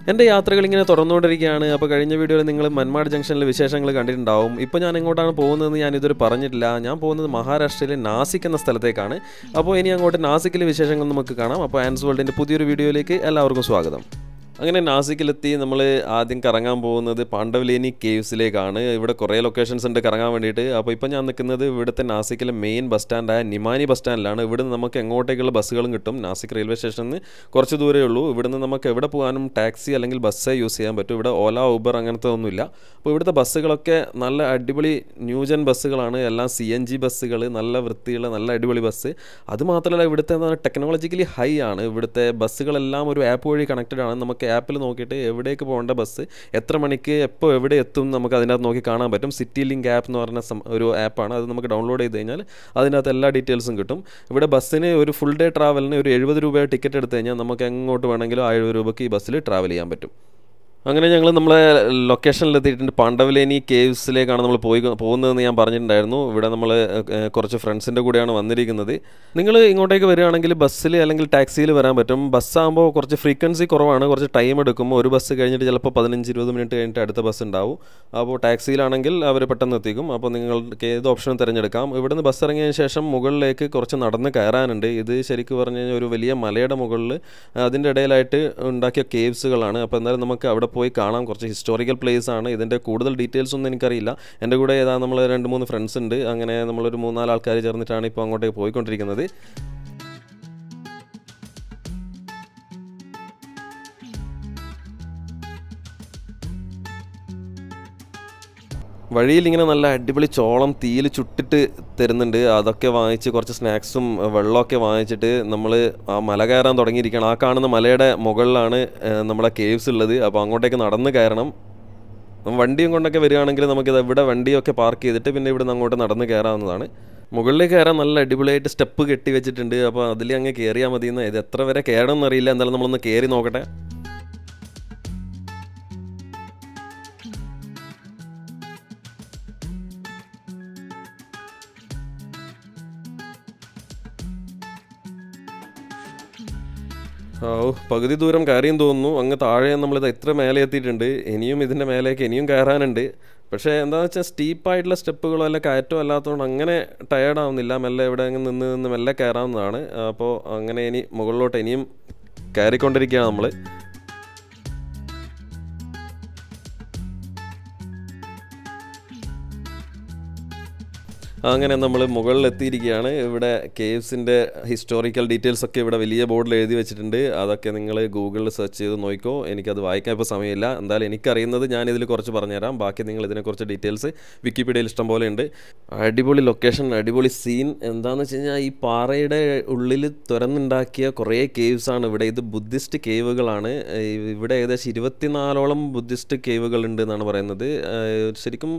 എൻ്റെ യാത്രകൾ ഇങ്ങനെ തുറന്നുകൊണ്ടിരിക്കുകയാണ്. അപ്പോൾ കഴിഞ്ഞ വീഡിയോയിൽ നിങ്ങൾ മൻമാഡ് ജംഗ്ഷനിലെ വിശേഷങ്ങൾ കണ്ടിട്ടുണ്ടാവും. ഇപ്പോൾ ഞാൻ എങ്ങോട്ടാണ് പോകുന്നതെന്ന് ഞാനിതുവരെ പറഞ്ഞിട്ടില്ല. ഞാൻ പോകുന്നത് മഹാരാഷ്ട്രയിലെ നാസിക് എന്ന സ്ഥലത്തേക്കാണ്. അപ്പോൾ ഇനി അങ്ങോട്ട് നാസിക്കിലെ വിശേഷങ്ങൾ നമുക്ക് കാണാം. അപ്പോൾ ആൻസ് വേൾഡിൻ്റെ പുതിയൊരു വീഡിയോയിലേക്ക് എല്ലാവർക്കും സ്വാഗതം. അങ്ങനെ നാസിക്കിലെത്തി നമ്മൾ ആദ്യം കറങ്ങാൻ പോകുന്നത് പാണ്ഡവലേനി കേവ്സിലേക്കാണ്. ഇവിടെ കുറേ ലൊക്കേഷൻസ് ഉണ്ട് കറങ്ങാൻ വേണ്ടിയിട്ട്. അപ്പോൾ ഇപ്പോൾ ഞാൻ നിൽക്കുന്നത് ഇവിടുത്തെ നാസിക്കിലെ മെയിൻ ബസ് സ്റ്റാൻഡായ നിമാനി ബസ് സ്റ്റാൻഡിലാണ്. ഇവിടുന്ന് നമുക്ക് എങ്ങോട്ടേക്കുള്ള ബസ്സുകളും കിട്ടും. നാസിക് റെയിൽവേ സ്റ്റേഷനിൽ നിന്ന് കുറച്ച് ദൂരമേ ഉള്ളൂ. ഇവിടുന്ന് നമുക്ക് എവിടെ പോകാനും ടാക്സി അല്ലെങ്കിൽ ബസ്സേ യൂസ് ചെയ്യാൻ പറ്റും. ഇവിടെ ഓല ഊബർ അങ്ങനത്തെ ഒന്നുമില്ല. അപ്പോൾ ഇവിടുത്തെ ബസ്സുകളൊക്കെ നല്ല അടിപൊളി ന്യൂജൻ ബസ്സുകളാണ്. എല്ലാം CNG ബസ്സുകൾ, നല്ല വൃത്തിയുള്ള നല്ല അടിപൊളി ബസ്. അതുമാത്രമല്ല ഇവിടുത്തെ ടെക്നോളജിക്കലി ഹൈ ആണ്. ഇവിടുത്തെ ബസ്സുകളെല്ലാം ഒരു ആപ്പ് വഴി കണക്റ്റഡ് ആണ്. നമുക്ക് ആപ്പിൽ നോക്കിയിട്ട് എവിടേക്ക് പോകേണ്ട ബസ് എത്ര മണിക്ക് എപ്പോൾ എവിടെ എത്തും നമുക്ക് അതിനകത്ത് നോക്കി കാണാൻ പറ്റും. സിറ്റി ലിങ്ക് ആപ്പ് എന്ന് പറഞ്ഞ ഒരു ആപ്പാണ്. അത് നമുക്ക് ഡൗൺലോഡ് ചെയ്ത് കഴിഞ്ഞാൽ അതിനകത്ത് എല്ലാ ഡീറ്റെയിൽസും കിട്ടും. ഇവിടെ ബസ്സിന് ഒരു ഫുൾ ഡേ ട്രാവലിന് ഒരു 70 രൂപ ടിക്കറ്റ് എടുത്തു കഴിഞ്ഞാൽ നമുക്ക് എങ്ങോട്ട് വേണമെങ്കിലും 70 രൂപയ്ക്ക് ഈ ബസ്സിൽ ട്രാവൽ ചെയ്യാൻ പറ്റും. അങ്ങനെ ഞങ്ങൾ നമ്മളെ ലൊക്കേഷനിലെത്തിയിട്ടുണ്ട്. പാണ്ഡവലേനി കേവ്സിലേക്കാണ് നമ്മൾ പോകുന്നതെന്ന് ഞാൻ പറഞ്ഞിട്ടുണ്ടായിരുന്നു. ഇവിടെ നമ്മൾ കുറച്ച് ഫ്രണ്ട്സിൻ്റെ കൂടെയാണ് വന്നിരിക്കുന്നത്. നിങ്ങൾ ഇങ്ങോട്ടേക്ക് വരികയാണെങ്കിൽ ബസ്സിൽ അല്ലെങ്കിൽ ടാക്സിയിൽ വരാൻ പറ്റും. ബസ്സാകുമ്പോൾ കുറച്ച് ഫ്രീക്വൻസി കുറവാണ്, കുറച്ച് ടൈം എടുക്കും. ഒരു ബസ് കഴിഞ്ഞിട്ട് ചിലപ്പോൾ 15-20 മിനിറ്റ് കഴിഞ്ഞിട്ട് അടുത്ത ബസ് ഉണ്ടാവും. അപ്പോൾ ടാക്സിയിലാണെങ്കിൽ അവർ പെട്ടെന്ന് എത്തിക്കും. അപ്പോൾ നിങ്ങൾക്ക് ഏത് ഓപ്ഷനും തിരഞ്ഞെടുക്കാം. ഇവിടുന്ന് ബസ് ഇറങ്ങിയതിന് ശേഷം മുകളിലേക്ക് കുറച്ച് നടന്ന് കയറാനുണ്ട്. ഇത് ശരിക്കും പറഞ്ഞു കഴിഞ്ഞാൽ ഒരു വലിയ മലയുടെ മുകളിൽ അതിൻ്റെ ഇടയിലായിട്ട് ഉണ്ടാക്കിയ കേവ്സുകളാണ്. അപ്പോൾ എന്തായാലും നമുക്ക് അവിടെ പോയി കാണാം. കുറച്ച് ഹിസ്റ്റോറിക്കൽ പ്ലേസ് ആണ്. ഇതിൻ്റെ കൂടുതൽ ഡീറ്റെയിൽസ് ഒന്നും എനിക്കറിയില്ല. എൻ്റെ കൂടെ ഏതാ നമ്മൾ 2-3 ഫ്രണ്ട്സ് ഉണ്ട്. അങ്ങനെ നമ്മളൊരു 3-4 ആൾക്കാർ ചേർന്നിട്ടാണ് ഇപ്പോൾ അങ്ങോട്ടേക്ക് പോയിക്കൊണ്ടിരിക്കുന്നത്. വഴിയിൽ ഇങ്ങനെ നല്ല അടിപൊളി ചോളം തീയിൽ ചുട്ടിട്ട് തരുന്നുണ്ട്. അതൊക്കെ വാങ്ങിച്ച് കുറച്ച് സ്നാക്സും വെള്ളമൊക്കെ വാങ്ങിച്ചിട്ട് നമ്മൾ ആ മല കയറാൻ തുടങ്ങിയിരിക്കുകയാണ്. ആ കാണുന്ന മലയുടെ മുകളിലാണ് നമ്മുടെ കേവ്സ് ഉള്ളത്. അപ്പോൾ അങ്ങോട്ടേക്ക് നടന്ന് കയറണം. വണ്ടിയും കൊണ്ടൊക്കെ വരികയാണെങ്കിൽ നമുക്കിത് ഇവിടെ വണ്ടിയൊക്കെ പാർക്ക് ചെയ്തിട്ട് പിന്നെ ഇവിടെ നിന്ന് അങ്ങോട്ട് നടന്ന് കയറാവുന്നതാണ്. മുകളിലേക്ക് കയറാൻ നല്ല അടിപൊളിയായിട്ട് സ്റ്റെപ്പ് കെട്ടി വെച്ചിട്ടുണ്ട്. അപ്പോൾ അതിൽ അങ്ങ് കയറിയാൽ മതിയെന്ന്. ഇത് എത്ര വരെ കയറണമെന്ന് അറിയില്ല. എന്തായാലും നമ്മളൊന്ന് കയറി നോക്കട്ടെ. പകുതി ദൂരം കയറിയും തോന്നുന്നു. അങ്ങ് താഴെ നമ്മളിത് എത്ര മേലെ എത്തിയിട്ടുണ്ട്. ഇനിയും ഇതിൻ്റെ മേലേക്ക് ഇനിയും കയറാനുണ്ട്. പക്ഷേ എന്താണെന്ന് വെച്ചാൽ സ്റ്റീപ്പായിട്ടുള്ള സ്റ്റെപ്പുകളോ അല്ല കയറ്റോ അല്ലാത്തതുകൊണ്ട് അങ്ങനെ ടയേർഡാവുന്നില്ല. മെല്ലെ ഇവിടെ അങ്ങ് നിന്ന് മെല്ലെ കയറാവുന്നതാണ്. അപ്പോൾ അങ്ങനെ ഇനി മുകളിലോട്ട് ഇനിയും കയറിക്കൊണ്ടിരിക്കുകയാണ് നമ്മൾ. അങ്ങനെ നമ്മൾ മുകളിലെത്തിയിരിക്കുകയാണ്. ഇവിടെ കേവ്സിൻ്റെ ഹിസ്റ്റോറിക്കൽ ഡീറ്റെയിൽസൊക്കെ ഇവിടെ വലിയ ബോർഡിൽ എഴുതി വെച്ചിട്ടുണ്ട്. അതൊക്കെ നിങ്ങൾ ഗൂഗിളിൽ സെർച്ച് ചെയ്ത് നോക്കിക്കോ. എനിക്കത് വായിക്കാൻ ഇപ്പോൾ സമയമില്ല. എന്തായാലും എനിക്കറിയുന്നത് ഞാനിതിൽ കുറച്ച് പറഞ്ഞുതരാം. ബാക്കി നിങ്ങൾ ഇതിനെക്കുറിച്ച് ഡീറ്റെയിൽസ് വിക്കിപീഡിയയിൽ ഇഷ്ടം പോലെ ഉണ്ട്. അടിപൊളി ലൊക്കേഷൻ, അടിപൊളി സീൻ. എന്താണെന്ന് വെച്ച് കഴിഞ്ഞാൽ ഈ പാറയുടെ ഉള്ളിൽ തുറന്നുണ്ടാക്കിയ കുറേ കേവ്സാണ് ഇവിടെ. ഇത് ബുദ്ധിസ്റ്റ് കേവുകളാണ്. ഇവിടെ ഏകദേശം 24ഓളം ബുദ്ധിസ്റ്റ് കേവുകൾ ഉണ്ട് എന്നാണ് പറയുന്നത്. ശരിക്കും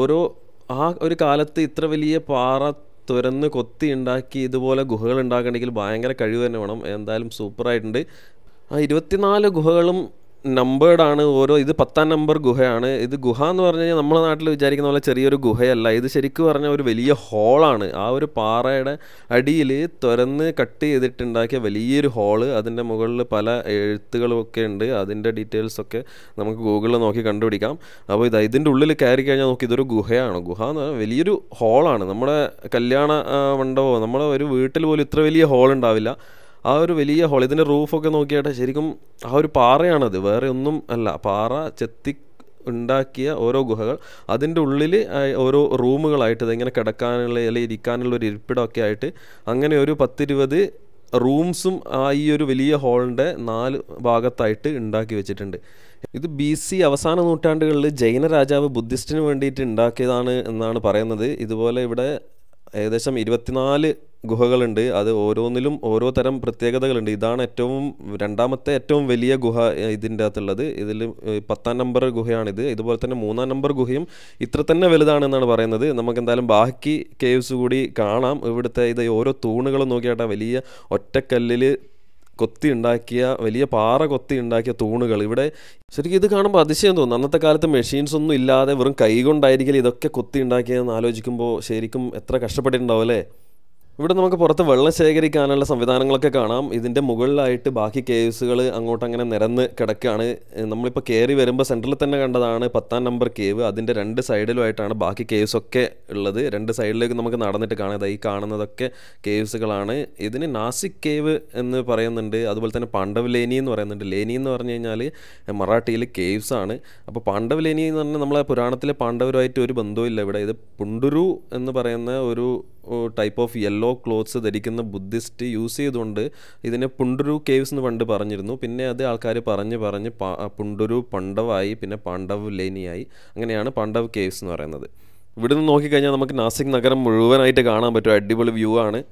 ആ ഒരു കാലത്ത് ഇത്ര വലിയ പാറ തുരന്ന് കൊത്തി ഉണ്ടാക്കി ഇതുപോലെ ഗുഹകൾ ഉണ്ടാക്കണമെങ്കിൽ ഭയങ്കര കഴിവ് തന്നെ വേണം. എന്തായാലും സൂപ്പറായിട്ടുണ്ട്. ആ 24 ഗുഹകളും നമ്പേർഡാണ്. ഇത് 10ാം നമ്പർ ഗുഹയാണ്. ഇത് ഗുഹ എന്ന് പറഞ്ഞു കഴിഞ്ഞാൽ നമ്മുടെ നാട്ടിൽ വിചാരിക്കുന്ന പോലെ ചെറിയൊരു ഗുഹയല്ല. ഇത് ശരിക്കും പറഞ്ഞാൽ ഒരു വലിയ ഹോളാണ്. ആ ഒരു പാറയുടെ അടിയിൽ തുരന്ന് കട്ട് ചെയ്തിട്ടുണ്ടാക്കിയ വലിയൊരു ഹോള്. അതിൻ്റെ മുകളിൽ പല എഴുത്തുകളൊക്കെ ഉണ്ട്. അതിൻ്റെ ഡീറ്റെയിൽസൊക്കെ നമുക്ക് ഗൂഗിളിൽ നോക്കി കണ്ടുപിടിക്കാം. അപ്പോൾ ഇതിൻ്റെ ഉള്ളിൽ കയറി കഴിഞ്ഞാൽ നോക്കി ഇതൊരു ഗുഹയാണ്. ഗുഹ എന്ന് പറഞ്ഞാൽ വലിയൊരു ഹോളാണ്. നമ്മുടെ കല്യാണ മണ്ഡപമോ നമ്മുടെ ഒരു വീട്ടിൽ പോലും ഇത്ര വലിയ ഹോൾ ഉണ്ടാവില്ല. ആ ഒരു വലിയ ഹോൾ. ഇതിൻ്റെ റൂഫൊക്കെ നോക്കിയാട്ടെ, ശരിക്കും ആ ഒരു പാറയാണത്, വേറെ ഒന്നും അല്ല. പാറ ചെത്തി ഉണ്ടാക്കിയ ഓരോ ഗുഹകൾ, അതിൻ്റെ ഉള്ളിൽ ഓരോ റൂമുകളായിട്ട് ഇതിങ്ങനെ കിടക്കാനുള്ള അല്ലെങ്കിൽ ഇരിക്കാനുള്ള ഒരു ഇരിപ്പിടമൊക്കെ ആയിട്ട് അങ്ങനെ ഒരു 10-20 റൂംസും ഈ ഒരു വലിയ ഹോളിൻ്റെ 4 ഭാഗത്തായിട്ട് ഉണ്ടാക്കി വെച്ചിട്ടുണ്ട്. ഇത് BC അവസാന നൂറ്റാണ്ടുകളിൽ ജൈന രാജാവ് ബുദ്ധിസ്റ്റിന് വേണ്ടിയിട്ട് ഉണ്ടാക്കിയതാണ് എന്നാണ് പറയുന്നത്. ഇതുപോലെ ഇവിടെ ഏകദേശം 24 ഗുഹകളുണ്ട്. അത് ഓരോന്നിലും ഓരോ തരം പ്രത്യേകതകളുണ്ട്. ഇതാണ് രണ്ടാമത്തെ ഏറ്റവും വലിയ ഗുഹ ഇതിൻ്റെ അകത്തുള്ളത്. ഇതിൽ 10ാം നമ്പർ ഗുഹയാണിത്. ഇതുപോലെ തന്നെ 3ാം നമ്പർ ഗുഹയും ഇത്ര തന്നെ വലുതാണെന്നാണ് പറയുന്നത്. നമുക്ക് എന്തായാലും ബാക്കി കേവ്സ് കൂടി കാണാം. ഇവിടുത്തെ ഓരോ തൂണുകളും നോക്കിയാട്ടെ, വലിയ ഒറ്റക്കല്ലിൽ കൊത്തി ഉണ്ടാക്കിയ, വലിയ പാറ കൊത്തി ഉണ്ടാക്കിയ തൂണുകൾ. ഇവിടെ ശരിക്കും ഇത് കാണുമ്പോൾ അതിശയം തോന്നും. അന്നത്തെ കാലത്ത് മെഷീൻസ് ഒന്നും ഇല്ലാതെ വെറും കൈ കൊണ്ടായിരിക്കും ഇതൊക്കെ കൊത്തി ഉണ്ടാക്കിയതെന്ന് ആലോചിക്കുമ്പോൾ ശരിക്കും എത്ര കഷ്ടപ്പെട്ടിട്ടുണ്ടാവും അല്ലേ. ഇവിടെ നമുക്ക് പുറത്ത് വെള്ളം ശേഖരിക്കാനുള്ള സംവിധാനങ്ങളൊക്കെ കാണാം. ഇതിൻ്റെ മുകളിലായിട്ട് ബാക്കി കേവ്സുകൾ അങ്ങോട്ട് അങ്ങനെ നിരന്ന് കിടക്കുകയാണ്. നമ്മളിപ്പോൾ കയറി വരുമ്പോൾ സെൻറ്ററിൽ തന്നെ കണ്ടതാണ് 10-ാം നമ്പർ കേവ്. അതിൻ്റെ 2 സൈഡിലുമായിട്ടാണ് ബാക്കി കേവ്സൊക്കെ ഉള്ളത്. 2 സൈഡിലേക്ക് നമുക്ക് നടന്നിട്ട് കാണാം. ഈ കാണുന്നതൊക്കെ കേവ്സുകളാണ്. ഇതിന് നാസിക് കേവ് എന്ന് പറയുന്നുണ്ട്. അതുപോലെ തന്നെ പാണ്ഡവലേനി എന്ന് പറയുന്നുണ്ട്. ലേനി എന്ന് പറഞ്ഞു കഴിഞ്ഞാൽ മറാഠിയിൽ കേവ്സ് ആണ്. അപ്പോൾ പാണ്ഡവലേനി എന്ന് പറഞ്ഞാൽ നമ്മളെ പുരാണത്തിലെ പാണ്ഡവരുമായിട്ട് ഒരു ബന്ധവുമില്ല. ഇവിടെ ഇത് പുണ്ടുരു എന്ന് പറയുന്ന ഒരു ടൈപ്പ് ഓഫ് യെല്ലോ ക്ലോത്ത്സ് ധരിക്കുന്ന ബുദ്ധിസ്റ്റ് യൂസ് ചെയ്തുകൊണ്ട് ഇതിനെ പുണ്ടുരു കേവ്സ് എന്ന് പണ്ട് പറഞ്ഞിരുന്നു. പിന്നെ അത് ആൾക്കാർ പറഞ്ഞ് പുണ്ടുരു പണ്ഡവായി, പിന്നെ പാണ്ഡവ്ലേനിയായി. അങ്ങനെയാണ് പാണ്ഡവ് കേവ്സ് എന്ന് പറയുന്നത്. ഇവിടെ നിന്ന് നോക്കിക്കഴിഞ്ഞാൽ നമുക്ക് നാസിക് നഗരം മുഴുവനായിട്ട് കാണാൻ പറ്റും. അടിപൊളി വ്യൂ ആണ്.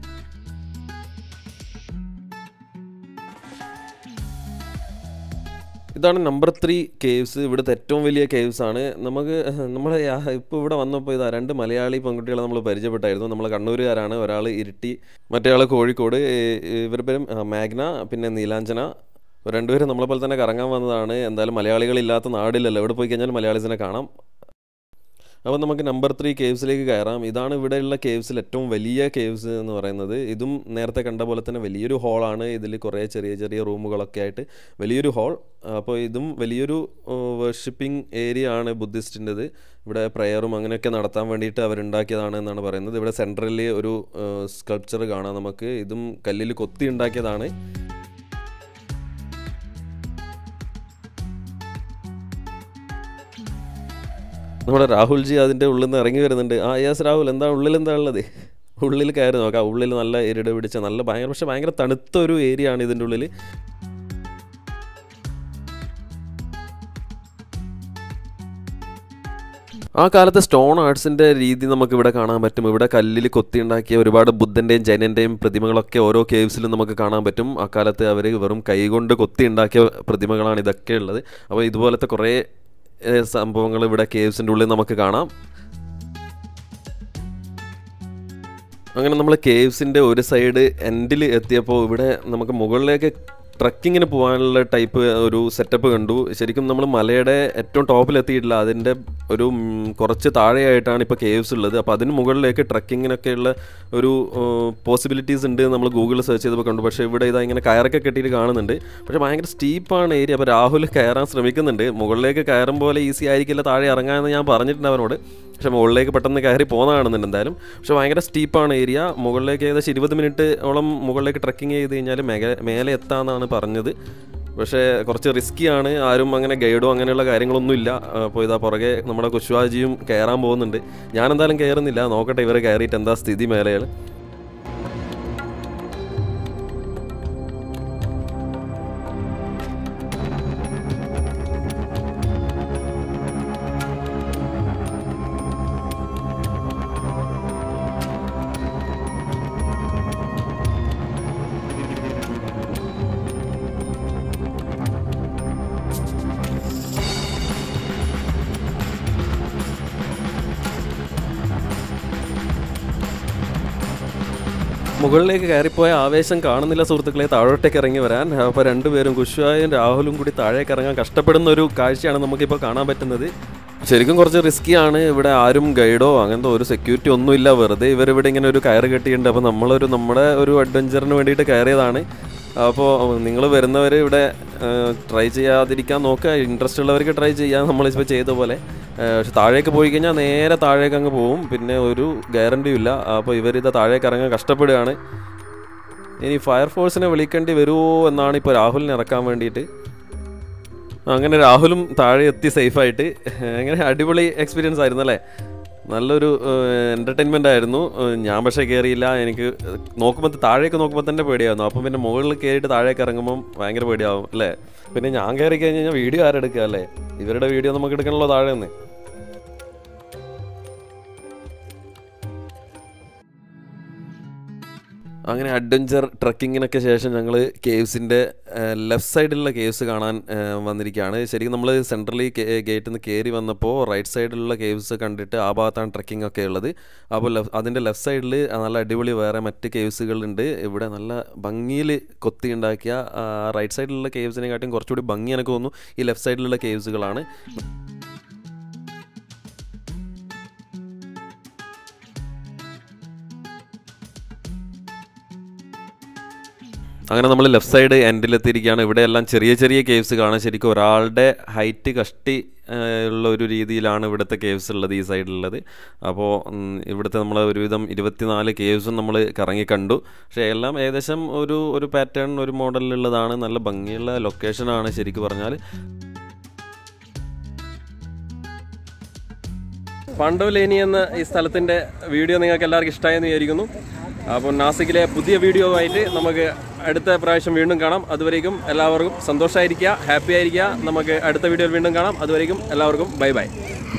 ഇതാണ് നമ്പർ 3 കേവ്സ്. ഇവിടുത്തെ ഏറ്റവും വലിയ കേവ്സ് ആണ്. നമ്മൾ ഇപ്പോൾ ഇവിടെ വന്നപ്പോൾ 2 മലയാളി പെൺകുട്ടികളെ നമ്മൾ പരിചയപ്പെട്ടായിരുന്നു. നമ്മൾ കണ്ണൂരുകാരാണ്. ഒരാൾ ഇരിട്ടി, മറ്റേ ആൾ കോഴിക്കോട്. ഇവരുടെ പേരും മേഘ്ന, പിന്നെ നീലാഞ്ജന. 2 പേരും നമ്മളെപ്പോലെ തന്നെ കറങ്ങാൻ വന്നതാണ്. എന്തായാലും മലയാളികളില്ലാത്ത നാടില്ലല്ലോ, എവിടെ പോയി കഴിഞ്ഞാൽ മലയാളീസിനെ കാണാം. അപ്പോൾ നമുക്ക് നമ്പർ 3 കേവ്സിലേക്ക് കയറാം. ഇതാണ് ഇവിടെയുള്ള കേവ്സിൽ ഏറ്റവും വലിയ കേവ്സ് എന്ന് പറയുന്നത്. ഇതും നേരത്തെ കണ്ട പോലെ തന്നെ വലിയൊരു ഹോളാണ്. ഇതിൽ കുറേ ചെറിയ ചെറിയ റൂമുകളൊക്കെ ആയിട്ട് വലിയൊരു ഹോൾ. അപ്പോൾ ഇതും വലിയൊരു വർഷിപ്പിംഗ് ഏരിയ ആണ് ബുദ്ധിസ്റ്റിൻ്റെത്. ഇവിടെ പ്രയറും അങ്ങനെയൊക്കെ നടത്താൻ വേണ്ടിയിട്ട് അവരുണ്ടാക്കിയതാണ് എന്നാണ് പറയുന്നത്. ഇവിടെ സെൻട്രലിൽ ഒരു സ്കൾപ്ചർ കാണാം നമുക്ക്. ഇതും കല്ലിൽ കൊത്തി ഉണ്ടാക്കിയതാണ്. നമ്മുടെ രാഹുൽജി അതിൻ്റെ ഉള്ളിൽ നിന്ന് ഇറങ്ങി വരുന്നുണ്ട്. യെസ് രാഹുൽ, എന്താ ഉള്ളിൽ എന്താ ഉള്ളത്? ഉള്ളിൽ കയറി നോക്കാം. ഉള്ളിൽ നല്ല ഇരുട് പിടിച്ച നല്ല ഭയങ്കര തണുത്ത ഒരു ഏരിയ ആണ് ഇതിൻ്റെ ഉള്ളിൽ. ആ കാലത്തെ സ്റ്റോൺ ആർട്സിൻ്റെ രീതി നമുക്കിവിടെ കാണാൻ പറ്റും. ഇവിടെ കല്ലിൽ കൊത്തിയുണ്ടാക്കിയ ഒരുപാട് ബുദ്ധൻ്റെയും ജൈനൻ്റെയും പ്രതിമകളൊക്കെ ഓരോ കേവ്സിലും നമുക്ക് കാണാൻ പറ്റും. ആ കാലത്ത് അവർ വെറും കൈകൊണ്ട് കൊത്തി ഉണ്ടാക്കിയ പ്രതിമകളാണ് ഇതൊക്കെ ഉള്ളത്. അപ്പോൾ ഇതുപോലത്തെ കുറേ സംഭവങ്ങൾ ഇവിടെ കേവ്സിൻ്റെ ഉള്ളിൽ നമുക്ക് കാണാം. അങ്ങനെ നമ്മൾ കേവ്സിൻ്റെ ഒരു സൈഡ് എൻഡിൽ എത്തിയപ്പോൾ ഇവിടെ നമുക്ക് മുകളിലേക്ക് ട്രക്കിങ്ങിന് പോകാനുള്ള ടൈപ്പ് ഒരു സെറ്റപ്പ് കണ്ടു. ശരിക്കും നമ്മൾ മലയുടെ ഏറ്റവും ടോപ്പിലെത്തിയിട്ടില്ല. അതിൻ്റെ ഒരു കുറച്ച് താഴെയായിട്ടാണ് ഇപ്പോൾ കേവ്സ് ഉള്ളത്. അപ്പോൾ അതിന് മുകളിലേക്ക് ട്രക്കിങ്ങിനൊക്കെയുള്ള ഒരു പോസിബിലിറ്റീസ് ഉണ്ട് നമ്മൾ ഗൂഗിളിൽ സെർച്ച് ചെയ്തപ്പോൾ കണ്ടു. പക്ഷേ ഇവിടെ ഇതാ ഇങ്ങനെ കയറൊക്കെ കെട്ടിയിട്ട് കാണുന്നുണ്ട്. പക്ഷേ ഭയങ്കര സ്റ്റീപ്പാണ് ഏരിയ. അപ്പോൾ രാഹുൽ കയറാൻ ശ്രമിക്കുന്നുണ്ട്. മുകളിലേക്ക് കയറും പോലെ ഈസി ആയിരിക്കില്ല താഴെ ഇറങ്ങാമെന്ന് ഞാൻ പറഞ്ഞിട്ടുണ്ട് അവനോട്. പക്ഷേ മുകളിലേക്ക് പെട്ടെന്ന് കയറി പോകുന്നതാണെന്നുണ്ട് എന്തായാലും. പക്ഷേ ഭയങ്കര സ്റ്റീപ്പാണ് ഏരിയ. മുകളിലേക്ക് ഏകദേശം 20 മിനിറ്റോളം മുകളിലേക്ക് ട്രക്കിങ് ചെയ്ത് കഴിഞ്ഞാൽ മേലെ എത്താമെന്നാണ് പറഞ്ഞത്. പക്ഷേ കുറച്ച് റിസ്ക്കിയാണ്. ആരും അങ്ങനെ ഗൈഡോ അങ്ങനെയുള്ള കാര്യങ്ങളൊന്നും ഇല്ല. അപ്പോൾ ഇതാ പുറകെ നമ്മുടെ കുശ്വാജിയും കയറാൻ പോകുന്നുണ്ട്. ഞാനെന്തായാലും കയറുന്നില്ല, നോക്കട്ടെ ഇവർ കയറിയിട്ട് എന്താ സ്ഥിതി മേലെയാണ്. മുകളിലേക്ക് കയറിപ്പോയ ആവേശം കാണുന്നില്ല സുഹൃത്തുക്കളെ, താഴോട്ടേക്ക് ഇറങ്ങി വരാൻ. അപ്പോൾ 2 പേരും കുശ്വായും രാഹുലും കൂടി താഴേക്ക് ഇറങ്ങാൻ കഷ്ടപ്പെടുന്ന ഒരു കാഴ്ചയാണ് നമുക്കിപ്പോൾ കാണാൻ പറ്റുന്നത്. ശരിക്കും കുറച്ച് റിസ്ക്കിയാണ്. ഇവിടെ ആരും ഗൈഡോ അങ്ങനത്തെ ഒരു സെക്യൂരിറ്റി ഒന്നുമില്ല. വെറുതെ ഇവരിവിടെ ഇങ്ങനെ ഒരു കയറ് കെട്ടിയിട്ടുണ്ട്. അപ്പോൾ നമ്മുടെ ഒരു അഡ്വഞ്ചറിന് വേണ്ടിയിട്ട് കയറിയതാണ്. അപ്പോൾ നിങ്ങൾ വരുന്നവർ ഇവിടെ ട്രൈ ചെയ്യാതിരിക്കാൻ നോക്കുക. ഇൻട്രസ്റ്റ് ഉള്ളവർക്ക് ട്രൈ ചെയ്യാം, നമ്മളിപ്പോൾ ചെയ്ത പോലെ. പക്ഷെ താഴേക്ക് പോയി കഴിഞ്ഞാൽ നേരെ താഴേക്ക് അങ്ങ് പോവും. പിന്നെ ഒരു ഗ്യാരണ്ടിയും ഇല്ല. അപ്പോൾ ഇവരിത് താഴേക്ക് ഇറങ്ങാൻ കഷ്ടപ്പെടുകയാണ്. ഇനി ഫയർഫോഴ്സിനെ വിളിക്കേണ്ടി വരുമോ എന്നാണ് ഇപ്പോൾ രാഹുലിനെ ഇറക്കാൻ വേണ്ടിയിട്ട്. അങ്ങനെ രാഹുലും താഴെ എത്തി സേഫായിട്ട്. അങ്ങനെ അടിപൊളി എക്സ്പീരിയൻസ് ആയിരുന്നു അല്ലേ? നല്ലൊരു എൻ്റർടൈൻമെൻ്റ് ആയിരുന്നു. ഞാൻ പക്ഷേ കയറിയില്ല. എനിക്ക് താഴേക്ക് നോക്കുമ്പോൾ തന്നെ പേടിയായിരുന്നു. അപ്പം പിന്നെ മുകളിൽ കയറിയിട്ട് താഴേക്ക് ഇറങ്ങുമ്പം ഭയങ്കര പേടിയാവും അല്ലേ? പിന്നെ ഞാൻ കയറി കഴിഞ്ഞ് കഴിഞ്ഞാൽ വീഡിയോ ആരെടുക്കുക അല്ലേ? ഇവരുടെ വീഡിയോ നമുക്ക് എടുക്കണമല്ലോ താഴെ നിന്ന്. അങ്ങനെ അഡ്വഞ്ചർ ട്രക്കിങ്ങിനൊക്കെ ശേഷം ഞങ്ങൾ കേവ്സിൻ്റെ ലെഫ്റ്റ് സൈഡിലുള്ള കേവ്സ് കാണാൻ വന്നിരിക്കുകയാണ്. ശരിക്കും നമ്മൾ സെൻട്രലി ഗേറ്റിൽ നിന്ന് കയറി വന്നപ്പോൾ റൈറ്റ് സൈഡിലുള്ള കേവ്സ് കണ്ടിട്ട് ആ ഭാഗത്താണ് ട്രക്കിംഗ് ഒക്കെ ഉള്ളത്. അപ്പോൾ അതിൻ്റെ ലെഫ്റ്റ് സൈഡിൽ നല്ല അടിപൊളി വേറെ മറ്റ് കേവ്സുകളുണ്ട്. ഇവിടെ നല്ല ഭംഗിയിൽ കൊത്തി ഉണ്ടാക്കിയ റൈറ്റ് സൈഡിലുള്ള കേവ്സിനെക്കാട്ടും കുറച്ചുകൂടി ഭംഗി എനിക്ക് തോന്നുന്നു ഈ ലെഫ്റ്റ് സൈഡിലുള്ള കേവ്സുകളാണ്. അങ്ങനെ നമ്മൾ ലെഫ്റ്റ് സൈഡ് എൻഡിലെത്തിയിരിക്കുകയാണ്. ഇവിടെ എല്ലാം ചെറിയ ചെറിയ കേവ്സ് കാണാൻ. ശരിക്കും ഒരാളുടെ ഹൈറ്റ് കഷ്ടി ഉള്ള ഒരു രീതിയിലാണ് ഇവിടുത്തെ കേവ്സ് ഉള്ളത്, ഈ സൈഡിലുള്ളത്. അപ്പോൾ ഇവിടുത്തെ നമ്മൾ ഒരുവിധം 24 കേവ്സും നമ്മൾ കറങ്ങി കണ്ടു. പക്ഷേ എല്ലാം ഏകദേശം ഒരു പാറ്റേൺ, ഒരു മോഡലിലുള്ളതാണ്. നല്ല ഭംഗിയുള്ള ലൊക്കേഷനാണ് ശരിക്കും പറഞ്ഞാൽ. പാണ്ഡവലേനി എന്ന ഈ സ്ഥലത്തിൻ്റെ വീഡിയോ നിങ്ങൾക്ക് എല്ലാവർക്കും ഇഷ്ടമായെന്ന് വിചാരിക്കുന്നു. അപ്പോൾ നാസിക്കിലെ പുതിയ വീഡിയോ ആയിട്ട് നമുക്ക് അടുത്ത പ്രാവശ്യം വീണ്ടും കാണാം. അതുവരേക്കും എല്ലാവർക്കും സന്തോഷമായിരിക്കുക, ഹാപ്പി ആയിരിക്കുക. നമുക്ക് അടുത്ത വീഡിയോയിൽ വീണ്ടും കാണാം. അതുവരേക്കും എല്ലാവർക്കും ബൈ ബൈ.